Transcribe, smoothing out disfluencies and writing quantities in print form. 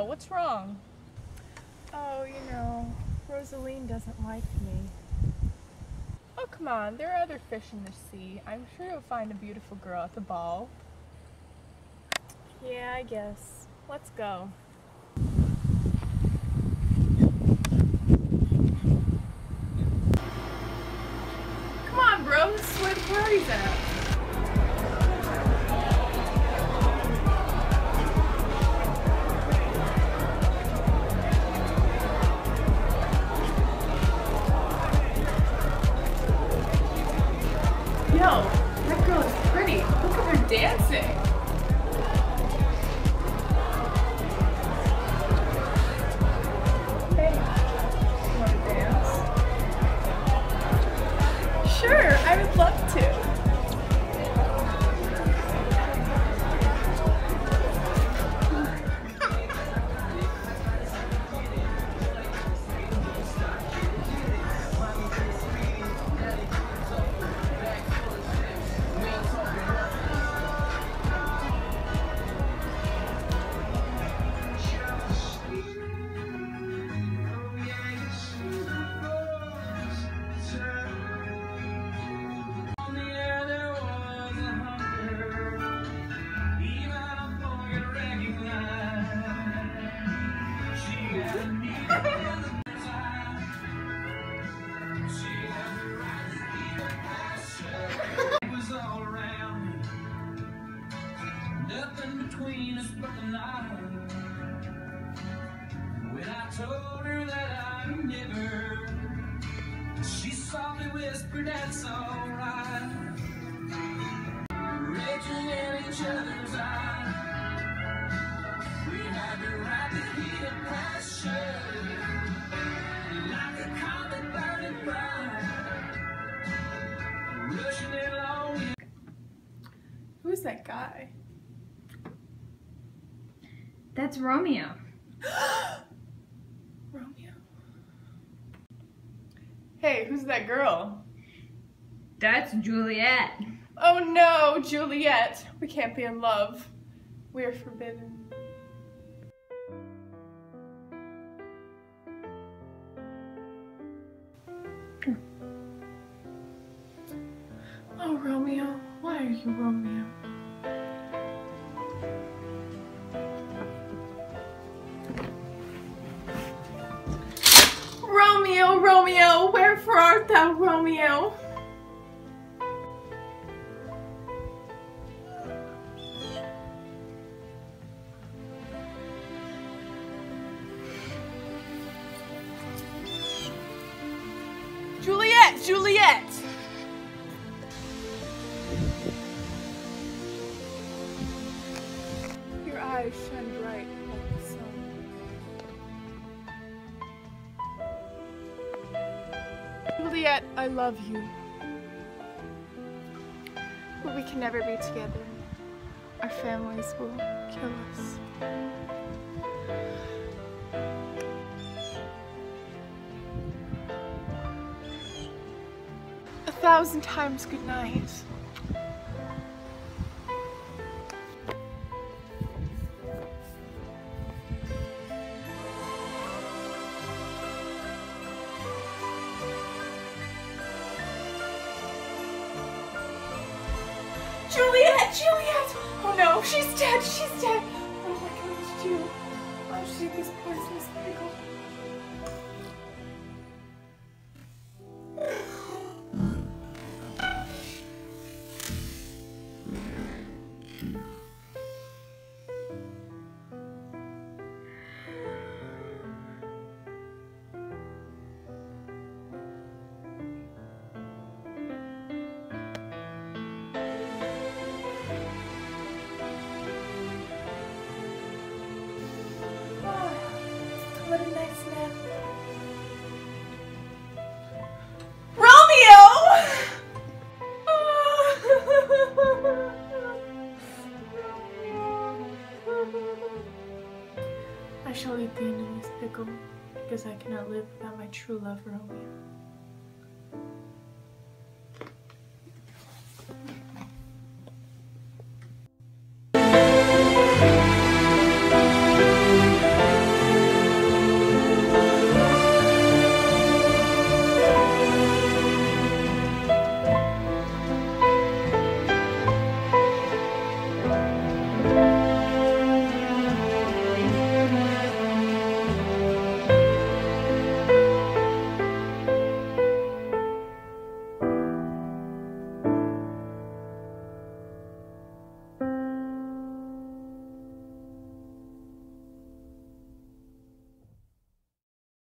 what's wrong? Oh, Rosaline doesn't like me. Oh, come on, there are other fish in the sea. I'm sure you'll find a beautiful girl at the ball. Yeah, I guess. Let's go. Come on, bro, this is where the party's at. Yo, that girl is pretty. Look at her dancing. Hey, you want to dance? Sure, I would love to. Nothing between us but the night. When I told her that I'd never, she softly whispered, "That's alright." Raging in each other's eyes, we had the right to heat of passion, like a comet burning bright, rushing it along. Who's that guy? That's Romeo. Romeo. Hey, who's that girl? That's Juliet. Oh no, Juliet. We can't be in love. We are forbidden. Oh, Romeo. Why are you Romeo? Romeo, Romeo, wherefore art thou, Romeo? Juliet, Juliet! Your eyes shine bright like the sun. Juliet, I love you. But we can never be together. Our families will kill us. 1,000 times good night. Juliet! Juliet! Oh no, she's dead! She's dead! What am I going to do? I'll shake this poisonous pickle. What a nice nap. Romeo! I shall eat the end of this pickle because I cannot live without my true love, Romeo.